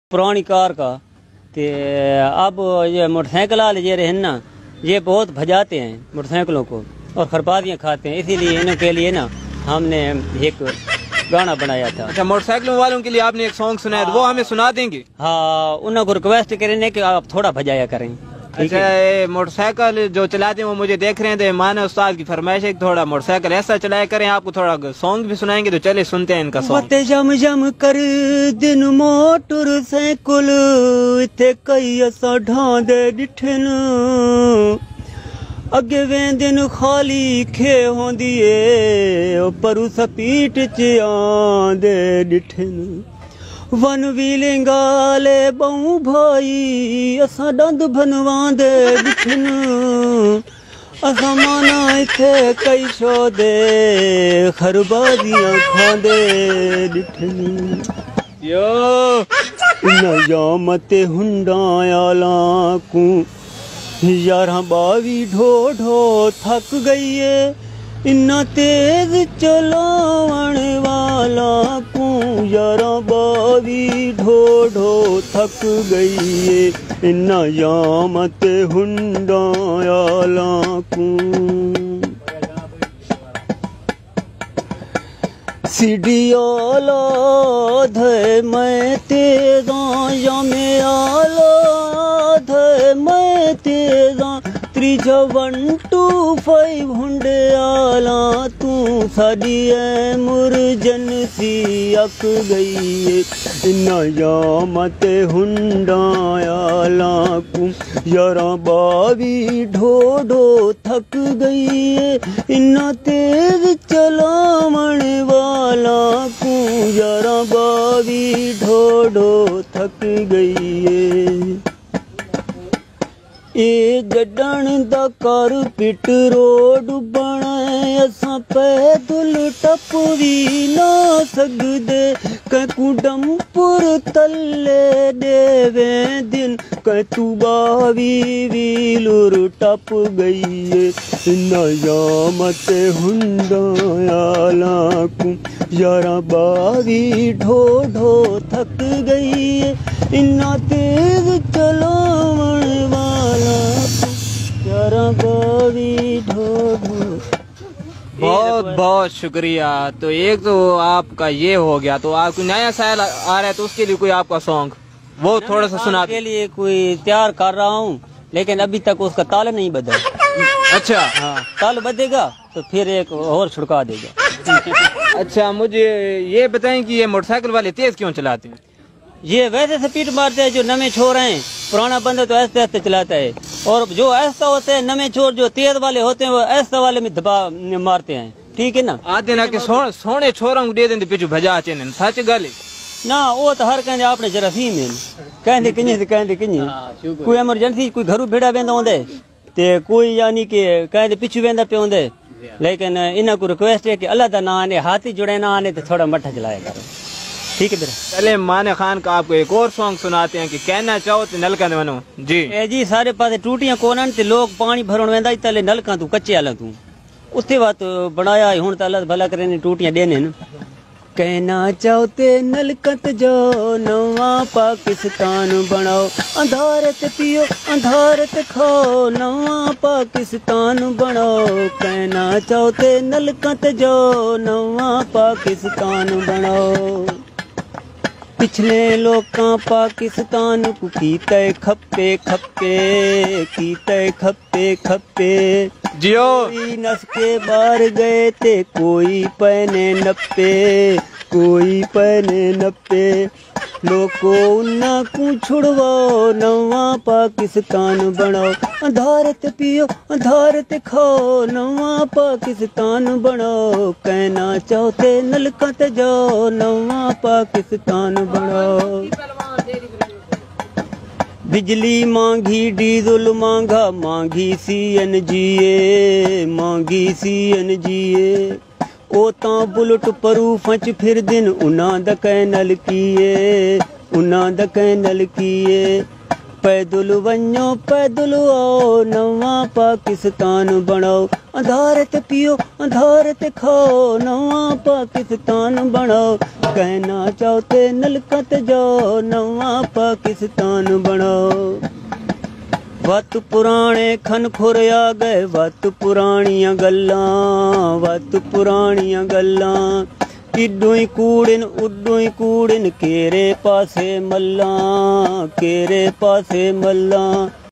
पुरानी कार का। तो अब ये मोटरसाइकिल वाले जे रहे ना, ये बहुत भजाते हैं मोटरसाइकिलों को और खरपातियाँ खाते हैं, इसीलिए इनके लिए ना हमने एक गाना बनाया था। अच्छा, मोटरसाइकिलों वालों के लिए आपने एक सॉन्ग सुनाया, तो वो हमें सुना देंगे? हाँ, उनको रिक्वेस्ट करें कि आप थोड़ा भजाया करें। अच्छा, मोटरसाइकिल जो चलाते हैं वो मुझे देख रहे हैं, तो माना उस्ताद की फरमाइश है थोड़ा मोटरसाइकिल ऐसा चलाया करें, आपको थोड़ा सॉन्ग भी सुनाएंगे, तो चले सुनते हैं इनका सॉन्ग। जम जम कर दिन मोटरसाइकिल इथे कई असा ढांदे डिठन, अगे वेंदिन खाली खे होंदी ए पर उस पीठ च आंदे डिठन, वन वीलिंगाले बहु भाई असा दंद बनवांदे डिठन, असा माना इथे कई शोदे खरबादियां खांदे डिठन। यो नजामते हुंडायाला को यारा बावी ढो ढो थक गई है, इन्ना तेज चलावन वाला को यारा बावी ढो ढो थक गई है, इन्ना यामत हुंडायाला को। सीढ़ियाला धै मैं तेजा या में आला धै मैं तेजा, त्रीजा 1 2 5 हुंडे आला तू साड़ी एमरजेंसी अक गई है, इन्ना यामत हुंडायाला को यारा बावी ढो ढो थक गई है, इन्ना तेज चलावन वाला को यारा बावी ढो ढो थक गई है। ए गड्डण दा कर पिट रोड बने, असा पैदल टप भी ना सकदे, कू डंपुर तले देवे दिन, तू बावी वीलुर टप गई है, इन्ना यामत हुंडायाला को यारा बावी ढो ढो थक गई है, इन्ना तेज चलावन वाला यारा बावी ढो ढो। बहुत बहुत शुक्रिया। तो एक तो आपका ये हो गया, तो आपको नया साल आ रहा है, तो उसके लिए कोई आपका सॉन्ग वो थोड़ा सा सुना के लिए कोई तैयार कर रहा हूँ, लेकिन अभी तक उसका ताल नहीं बदला। अच्छा, हाँ, ताल बदेगा तो फिर एक और छुड़का देगा। अच्छा, मुझे ये बताएं कि ये मोटरसाइकिल वाले तेज क्यों चलाते हैं? ये वैसे स्पीड मारते हैं जो नमे छोर हैं, पुराना बंदा तो ऐसे ऐसे चलाता है, और जो ऐसा होते हैं नमे छोर जो तेज वाले होते हैं वो ऐसा वाले में दबा मारते हैं, ठीक है ना। आते ना कि सोने छोरा दे देंगे पिछू भजा चेन, सच गल ना, वो तो हर कहते आपने जरासीम है, कहते किंजे कोई एमरजेंसी कोई घरू भेड़ा वेंदा होंदे ते कोई यानी कि कहते पिछू वेंदा पे होंदे, लेकिन इन्हें को रिक्वेस्ट है कि अल्लाह दा नाम आने, हाथी जुड़े ना आने तो थोड़ा मठा चलाया करो, ठीक है। चले माने खान का आपको एक और सॉन्ग सुनाते हैं कि कहना चाहो तो नलका बनो जी। जी सारे पास टूटियां कोनन ते लोग पानी भरन वेंदा तले नलका तू कच्चे आला तू उसते बात बनाया हुन तो अल्लाह भला करे ने टूटियां देने न। कहना चाहते नलकत जो नवा पाकिस्तान बनाओ, अंधारत पियो अंधारत खाओ, नवा पाकिस्तान बनाओ। कहना चाहते नलकत जो नवा पाकिस्तान बनाओ, पिछले लोकां पाकिस्तान को कीते खप्पे खप्पे, कीते खप्पे खप्पे जियो। कोई नस के बाहर गए थे कोई पहने नप्पे, कोई पहने नप्पे, लोको उन्ना को छुड़वाओ, नवा पाकिस्तान बनाओ। अंधारत पियो अंधारत खाओ, नवा पाकिस्तान बनाओ। कहना चाहते नलकत जाओ, नवा पाकिस्तान बनाओ। बिजली मांगी डीजल मांगा, मांगी CNG, मांगी CNG। ओ ता बुलट परू फच फिर दिन उना दकै नलकीए, उना दकै नलकीए। पैदल वञो पैदल आओ, नवा पाकिस्तान बनाओ। अंधारे ते पियो अंधारे ते खाओ नवा पाकिस्तान बनाओ कहना चाहो ते नलका ते जाओ नवा पाकिस्तान बनाओ वत पुराने खन खुर आ गए वत पुरानियां गल्लां इड्डू ही कूड़न केरे पासे मल्ला